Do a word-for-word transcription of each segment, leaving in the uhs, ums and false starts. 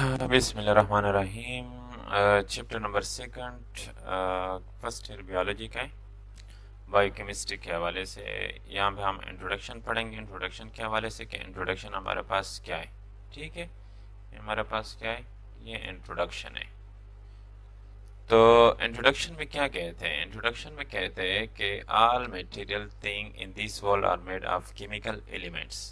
बिस्मिल्लाहिर्रहमानिर्रहीम। Chapter number second, first year biology का है, बायोकेमिस्ट्री के हवाले से। यहाँ पे हम इंट्रोडक्शन पढ़ेंगे। इंट्रोडक्शन के हवाले से कि इंट्रोडक्शन हमारे पास क्या है। ठीक है, हमारे पास क्या है, ये इंट्रोडक्शन है। तो इंट्रोडक्शन में क्या कहते हैं? इंट्रोडक्शन में कहते हैं कि all material thing in this world are made of chemical elements.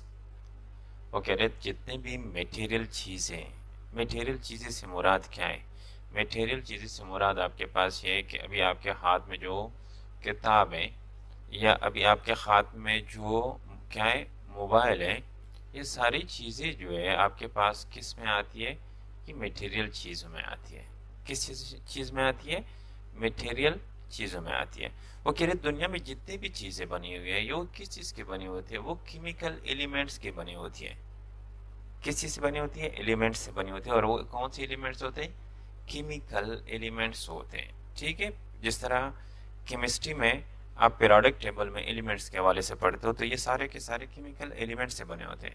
वो कह रहे जितने भी मटेरियल चीज़ें, मटेरियल चीज़ें से मुराद क्या है? मटेरियल चीज़ें से मुराद आपके पास ये है कि अभी आपके हाथ में जो किताब है, या अभी आपके हाथ में जो क्या है, मोबाइल है, ये सारी चीज़ें जो है आपके पास किस में आती है? कि मटेरियल चीज़ों में आती है। किस चीज़ चीज़ में आती है? मटेरियल चीज़ों में आती है। वो कह रहे दुनिया में जितनी भी चीज़ें बनी हुई है, वो किस चीज़ की बनी होती है? वो केमिकल एलिमेंट्स की बनी होती है। किस चीज़ से बनी होती है? एलिमेंट्स से बनी होती है। और वो कौन से एलिमेंट्स होते हैं? केमिकल एलिमेंट्स होते हैं। ठीक है, जिस तरह केमिस्ट्री में आप पीरियोडिक टेबल में एलिमेंट्स के हवाले से पढ़ते हो, तो ये सारे के सारे केमिकल एलिमेंट्स से बने होते हैं।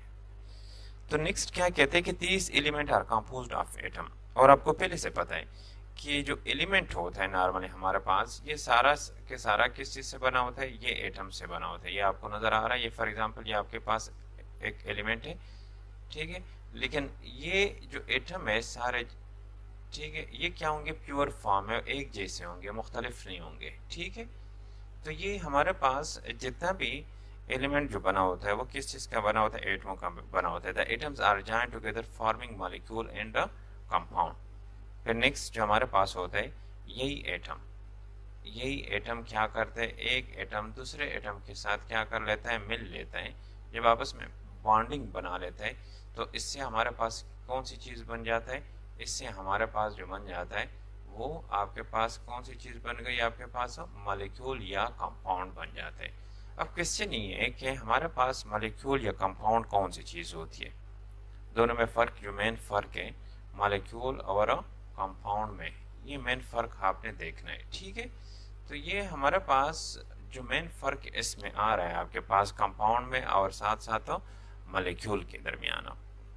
तो नेक्स्ट क्या कहते हैं कि तीस element are composed of atom. और आपको पहले से पता है कि जो एलिमेंट होता है नॉर्मली हमारे पास, ये सारा के सारा किस चीज़ से बना होता है? ये एटम से बना होता है। ये आपको नज़र आ रहा है। ये फॉर एग्जांपल ये आपके पास एक एलिमेंट है, ठीक है, लेकिन ये जो एटम है सारे, ठीक है, ये क्या होंगे? प्योर फॉर्म में एक जैसे होंगे, मुख्तलिफ नहीं होंगे। ठीक है, तो ये हमारे पास जितना भी एलिमेंट जो बना होता है वो किस चीज़ का बना होता है? एटमों का बना होता है। The atoms are joined together forming molecule and a compound. फिर नेक्स्ट जो हमारे पास होता है, यही एटम यही एटम क्या करते हैं? एक एटम दूसरे एटम के साथ क्या कर लेता है? मिल लेता है। जब आपस में बॉन्डिंग बना लेता है, तो इससे हमारे पास कौन सी चीज़ बन जाता है? इससे हमारे पास जो बन जाता है वो आपके पास कौन सी चीज़ बन गई? आपके पास मॉलिक्यूल या कंपाउंड बन जाता है। अब क्वेश्चन ये है कि हमारे पास मॉलिक्यूल या कंपाउंड कौन सी चीज़ होती है? दोनों में फ़र्क, जो मेन फ़र्क है मॉलिक्यूल और कंपाउंड में, ये मेन फ़र्क आपने देखना है। ठीक है, तो ये हमारे पास जो मेन फ़र्क इसमें आ रहा है आपके पास कंपाउंड में और साथ साथ मॉलिक्यूल के दरमियान।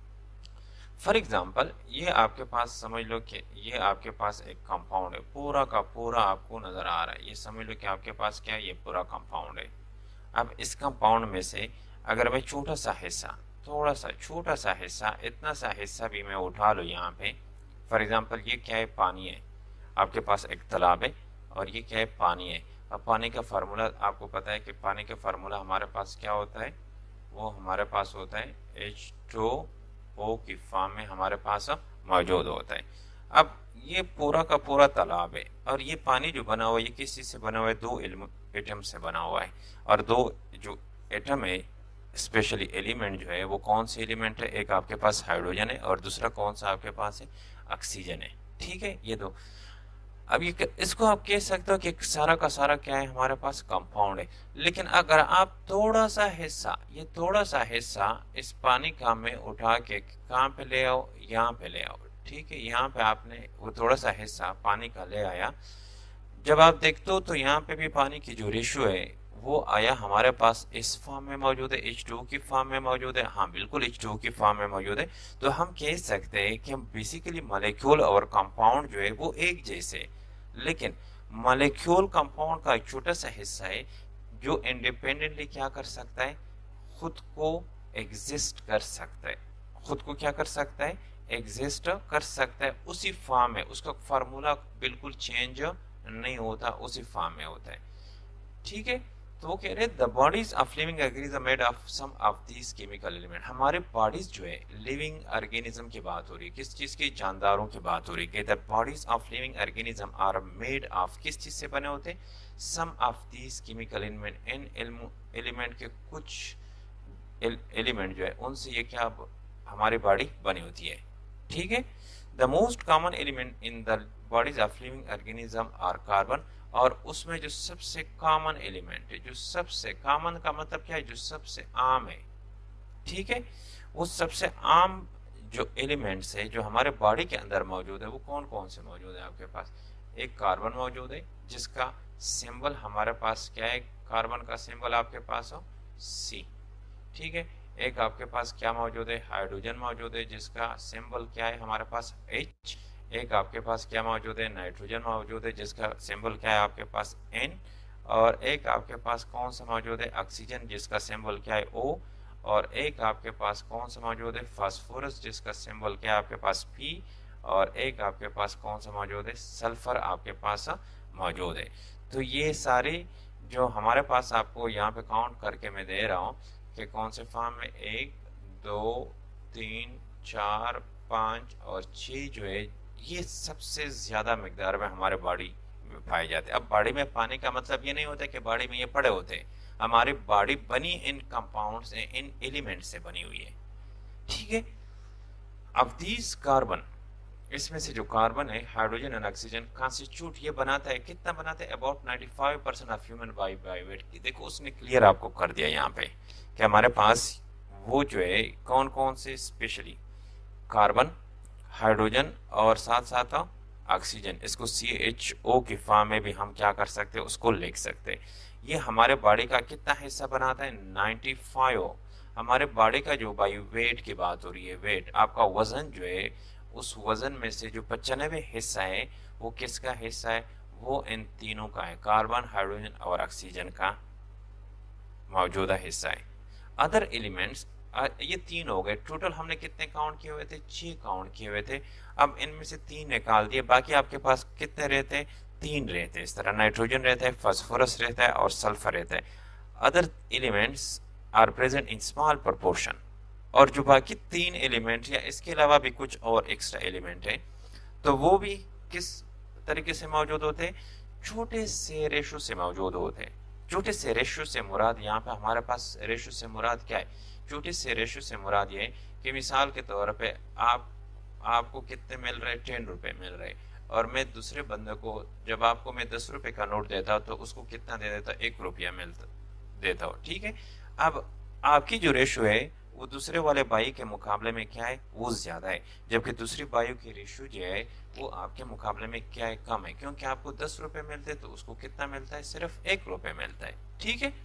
फॉर एग्जांपल ये आपके पास समझ लो कि ये आपके पास एक कंपाउंड है, पूरा का पूरा आपको नज़र आ रहा है। ये समझ लो कि आपके पास क्या है? ये पूरा कंपाउंड है। अब इस कंपाउंड में से अगर मैं छोटा सा हिस्सा, थोड़ा सा छोटा सा हिस्सा, इतना सा हिस्सा भी मैं उठा लूँ यहाँ पे, फॉर एग्जांपल ये क्या है? पानी है। आपके पास एक तालाब है और ये क्या है? पानी है। अब पानी का फार्मूला आपको पता है कि पानी का फार्मूला हमारे पास क्या होता है? वो हमारे पास होता है एच टू ओ की फॉर्म में हमारे पास मौजूद होता है। अब ये पूरा का पूरा तालाब है और ये पानी जो बना हुआ है ये किस चीज़ से बना हुआ है? दो एटम से बना हुआ है। और दो जो एटम है, स्पेशली एलिमेंट जो है, वो कौन से एलिमेंट है? एक आपके पास हाइड्रोजन है और दूसरा कौन सा आपके पास है? ऑक्सीजन है। ठीक है, ये दो। अब ये इसको आप कह सकते हो कि सारा का सारा क्या है? हमारे पास कंपाउंड है। लेकिन अगर आप थोड़ा सा हिस्सा, ये थोड़ा सा हिस्सा इस पानी का में उठा के कहाँ पे ले आओ? यहाँ पे ले आओ। ठीक है, यहाँ पे आपने वो थोड़ा सा हिस्सा पानी का ले आया। जब आप देखते हो तो यहाँ पे भी पानी की जो रेशियो है वो आया हमारे पास इस फॉर्म में मौजूद है, एच टू की फॉर्म में मौजूद है। हाँ बिल्कुल, एच टू की फॉर्म में मौजूद है। तो हम कह सकते हैं कि हम बेसिकली मॉलिक्यूल और कंपाउंड जो है वो एक जैसे, लेकिन मॉलिक्यूल कंपाउंड का एक छोटा सा हिस्सा है जो इंडिपेंडेंटली क्या कर सकता है? खुद को एग्जिस्ट कर सकता है। खुद को क्या कर सकता है? एग्जिस्ट कर सकता है उसी फॉर्म में। उसका फार्मूला बिल्कुल चेंज नहीं होता, उसी फॉर्म में होता है। ठीक है, तो वो कह रहे हैं the bodies of living organism made of some of these chemical element. हमारे बॉडीज जो है, लिविंग ऑर्गेनिज्म की बात हो रही है, किस चीज की? जानदारों की बात हो रही है। The bodies of living organism are made of, किस चीज से बने होते हैं? Some of these chemical element. इन एलिमेंट के कुछ एलिमेंट जो है उनसे ये क्या हमारी बॉडी बनी होती है। ठीक है, the most common element in the bodies of living organism are carbon. और उसमें जो सबसे कॉमन एलिमेंट है, जो सबसे कॉमन का मतलब क्या है? जो सबसे आम है। ठीक है, वो सबसे आम जो एलिमेंट्स है जो हमारे बॉडी के अंदर मौजूद है वो कौन कौन से मौजूद है आपके पास? एक कार्बन मौजूद है जिसका सिंबल हमारे पास क्या है? कार्बन का सिंबल आपके पास हो सी। ठीक है, एक आपके पास क्या मौजूद है, हाइड्रोजन मौजूद है जिसका सिंबल क्या है हमारे पास H। एक आपके पास क्या मौजूद है, नाइट्रोजन मौजूद है जिसका सिंबल क्या है आपके पास N। और एक आपके पास कौन सा मौजूद है, ऑक्सीजन जिसका सिंबल क्या है O। और एक आपके पास कौन सा मौजूद है, फास्फोरस जिसका सिंबल क्या है आपके पास P। और एक आपके पास कौन सा मौजूद है, सल्फर आपके पास मौजूद है। तो ये सारे जो हमारे पास आपको यहाँ पे काउंट करके मैं दे रहा हूँ कि कौन से फॉर्म में, एक दो तीन चार पाँच और छः जो है ये सबसे ज़्यादा मकदार में हमारे बॉडी में पाए जाते हैं। अब बॉडी में पाने का मतलब ये नहीं होता कि बॉडी में ये पड़े होते हैं, हमारी बॉडी बनी इन कंपाउंड से, इन एलिमेंट से बनी हुई है, ठीक है। अब दीज कार्बन, इसमें से जो कार्बन है, हाइड्रोजन एंड ऑक्सीजन कॉन्स्टिट्यूट ये बनाता है, कितना बनाता है, अबाउट पचानवे percent of human body by weight की। देखो उसने क्लियर आपको कर दिया यहाँ पे कि हमारे पास वो जो है कौन कौन से, स्पेशली कार्बन, हाइड्रोजन और साथ साथ ऑक्सीजन, इसको सी एच ओ की फॉर्म में भी हम क्या कर सकते हैं, उसको लिख सकते हैं। ये हमारे बॉडी का कितना हिस्सा बनाता है, पचानवे। हमारे बॉडी का जो बाई वेट की बात हो रही है, वेट आपका वजन जो है, उस वजन में से जो पचानवे हिस्सा है वो किसका हिस्सा है, वो इन तीनों का है, कार्बन, हाइड्रोजन और ऑक्सीजन का मौजूदा हिस्सा है। अदर एलिमेंट्स, ये तीन हो गए, टोटल हमने कितने काउंट किए हुए थे, छह काउंट किए हुए थे। अब इनमें से तीन निकाल दिए, बाकी आपके पास कितने रहते हैं, तीन रहते हैं। इस तरह नाइट्रोजन रहता है, फास्फोरस रहता है और सल्फर रहता है। Other elements are present in small proportion. और जो बाकी तीन एलिमेंट या इसके अलावा भी कुछ और एक्स्ट्रा एलिमेंट है, तो वो भी किस तरीके से मौजूद होते हैं, छोटे से रेशो से मौजूद होते हैं। छोटे से रेशो से मुराद, यहाँ पे हमारे पास रेशो से मुराद क्या है, छोटे से रेशो से मुराद ये कि मिसाल के तौर पे आप आपको कितने मिल रहे, टेन रुपए मिल रहे, और मैं दूसरे बंदे को जब आपको मैं दस रुपए का नोट देता तो उसको कितना दे देता, एक रुपया मिलता देता हूँ, ठीक है। अब आपकी जो रेशो है वो दूसरे वाले बाई के मुकाबले में क्या है, वो ज्यादा है, जबकि दूसरी बायु की रेशो जो है वो आपके मुकाबले में क्या है, कम है, क्योंकि आपको दस रुपए मिलते तो उसको कितना मिलता है, सिर्फ एक रुपए मिलता है, ठीक है।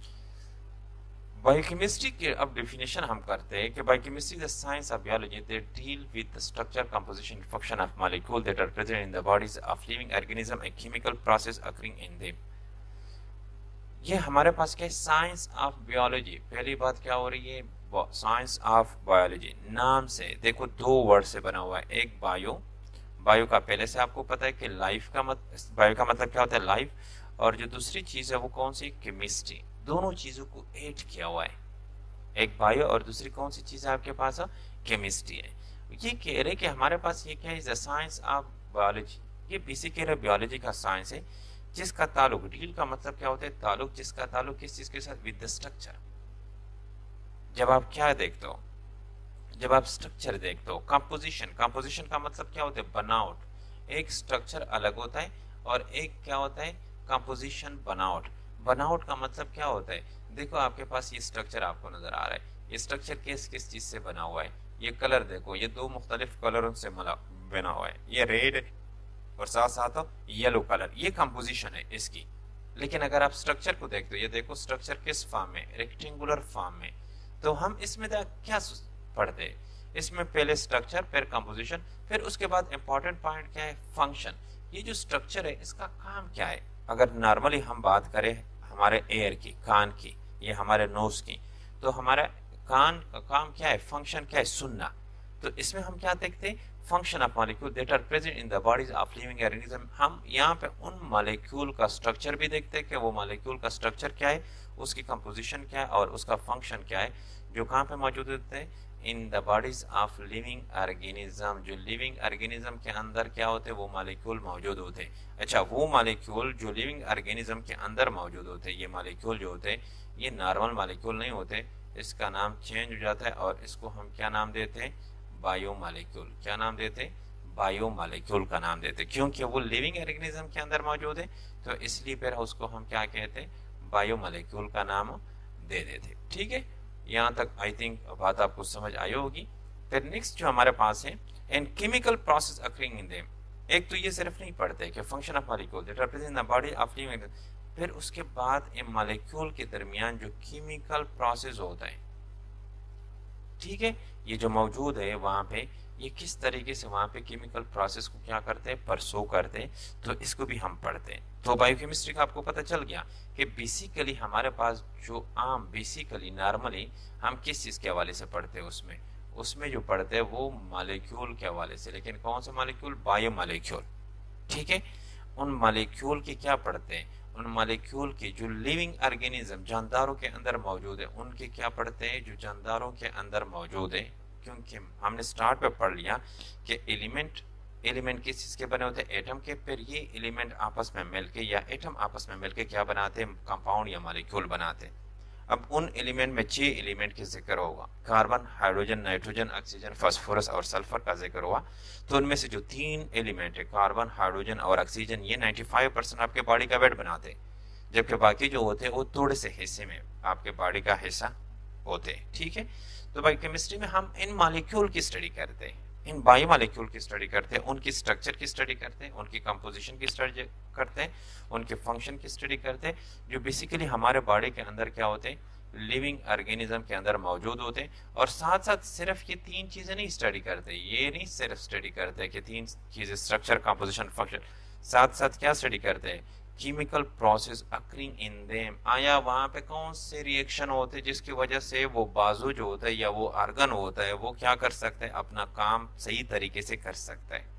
बायोकेमिस्ट्री के अब डेफिनेशन हम करते हैं कि biochemistry is the science of biology that deal with the structure, composition, function of molecule that are present in the bodies of living organism and chemical process occurring in them. ये हमारे पास क्या है, science of biology. पहली बात क्या हो रही है, साइंस ऑफ बायोलॉजी नाम से देखो दो वर्ड से बना हुआ है, एक बायो, बायो का पहले से आपको पता है कि लाइफ का मत बायो का मतलब क्या होता है, लाइफ, और जो दूसरी चीज है वो कौन सी, केमिस्ट्री। दोनों चीजों को ऐड किया हुआ है, एक बायो और दूसरी कौन सी चीज है आपके पास, केमिस्ट्री है। ये कह रहे कि हमारे पास ये क्या है, द साइंस ऑफ बायोलॉजी, ये बेसिकली बायोलॉजी का साइंस है जिसका ताल्लुक, डील का मतलब क्या होता है, ताल्लुक, जिसका ताल्लुक किस चीज के साथ, विद द स्ट्रक्चर। जब आप क्या देखते हो, जब आप स्ट्रक्चर देखते हो, कंपोजिशन, कंपोजिशन का मतलब क्या होता है, बनावट। एक स्ट्रक्चर अलग होता है और एक क्या होता है, कंपोजिशन, बनावट। बनावट का मतलब क्या होता है, देखो आपके पास ये स्ट्रक्चर आपको नजर आ रहा है, ये स्ट्रक्चर किस किस चीज से बना हुआ है, ये कलर देखो, ये दो मुख्तलिफ कलरों से बना हुआ है, ये रेड और साथ साथ येलो कलर, ये कंपोजिशन है इसकी। लेकिन अगर आप स्ट्रक्चर को देखते हो, ये देखो स्ट्रक्चर किस फॉर्म में, रेक्टेंगुलर फॉर्म में। तो हम इसमें क्या पढ़ते हैं, इसमें पहले स्ट्रक्चर, फिर कंपोजिशन, फिर उसके बाद इंपॉर्टेंट पॉइंट क्या है, फंक्शन। ये जो स्ट्रक्चर है इसका काम क्या है। अगर नॉर्मली हम बात करें हमारे एयर की, कान की, ये हमारे नोज की, तो हमारा कान का काम क्या है, फंक्शन क्या है, सुनना। तो इसमें हम क्या देखते हैं, function of molecule that are present in the bodies of living organism. हम यहाँ पे उन मॉलिक्यूल का स्ट्रक्चर भी देखते हैं कि वो मॉलिक्यूल का स्ट्रक्चर क्या है, उसकी कंपोजिशन क्या है और उसका फंक्शन क्या है, जो कहाँ पे मौजूद होते हैं, in the bodies of living organism. जो लिविंग ऑर्गेनिज्म के अंदर क्या होते हैं, वो मॉलिक्यूल मौजूद होते हैं। अच्छा, वो मॉलिक्यूल जो लिविंग ऑर्गेनिज्म के अंदर मौजूद होते हैं, ये मॉलिक्यूल जो होते हैं ये नॉर्मल मॉलिक्यूल नहीं होते, इसका नाम चेंज हो जाता है और इसको हम क्या नाम देते हैं, बायो मॉलिक्यूल। क्या नाम देते हैं, बायो मॉलिक्यूल का नाम देते हैं, क्योंकि वो लिविंग ऑर्गेनिज्म के अंदर मौजूद है, तो इसलिए फिर उसको हम क्या कहते हैं, बायो मॉलिक्यूल का नाम दे देते। ठीक है, यहाँ तक आई थिंक बात आपको समझ आई होगी। फिर नेक्स्ट जो हमारे पास है, and chemical process occurring in them. एक तो ये सिर्फ नहीं पढ़ते कि function of molecule that represent the body of living, फिर उसके बाद इन मॉलिक्यूल के दरमियान जो केमिकल प्रोसेस होता है, ठीक है, ये जो मौजूद है वहाँ पे, ये किस तरीके से वहाँ पे केमिकल प्रोसेस को क्या करते हैं, परसो करते हैं, तो इसको भी हम पढ़ते हैं। तो बायोकेमिस्ट्री का आपको पता चल गया कि बेसिकली हमारे पास जो आम बेसिकली नॉर्मली हम किस चीज़ के हवाले से पढ़ते हैं, उसमें उसमें जो पढ़ते हैं वो मॉलिक्यूल के हवाले से, लेकिन कौन से मॉलिक्यूल, बायो मॉलिक्यूल। ठीक है, उन मॉलिक्यूल की क्या पढ़ते हैं, उन मॉलिक्यूल की जो लिविंग ऑर्गेनिज्म जानदारों के अंदर मौजूद है उनके क्या पढ़ते हैं, जो जानदारों के अंदर मौजूद है। क्योंकि हमने स्टार्ट पे पढ़ लिया कि एलिमेंट एलिमेंट किस चीज़ के बने होते हैं, एटम के, फिर ये एलिमेंट आपस में मिलके या एटम आपस में मिलके क्या बनाते हैं, कंपाउंड या मॉलिक्यूल बनाते हैं। अब उन एलिमेंट में छह एलिमेंट के जिक्र होगा, carbon, hydrogen, nitrogen, oxygen, phosphorus और सल्फर का जिक्र हुआ। तो उनमें से जो तीन एलिमेंट है, कार्बन, हाइड्रोजन और ऑक्सीजन, ये पचानवे परसेंट आपके बॉडी का वेट बनाते हैं, जबकि बाकी जो होते हैं वो थोड़े से हिस्से में आपके बॉडी का हिस्सा होते हैं। ठीक है, तो बायोकेमिस्ट्री में हम इन मॉलिक्यूल की स्टडी करते हैं, इन बायो मॉलिक्यूल की स्टडी करते हैं, उनकी स्ट्रक्चर की स्टडी करते हैं, उनकी कंपोजिशन की स्टडी करते हैं, उनके फंक्शन की स्टडी करते हैं, जो बेसिकली हमारे बॉडी के अंदर क्या होते हैं, लिविंग ऑर्गेनिज्म के अंदर मौजूद होते हैं। और साथ साथ सिर्फ ये तीन चीज़ें नहीं स्टडी करते, ये नहीं सिर्फ स्टडी करते कि तीन चीज़ें, स्ट्रक्चर, कंपोजिशन, फंक्शन, साथ साथ क्या स्टडी करते हैं, chemical process occurring in them, आया वहाँ पे कौन से रिएक्शन होते हैं जिसकी वजह से वो बाजू जो होता है या वो आर्गन होता है वो क्या कर सकता है, अपना काम सही तरीके से कर सकता है।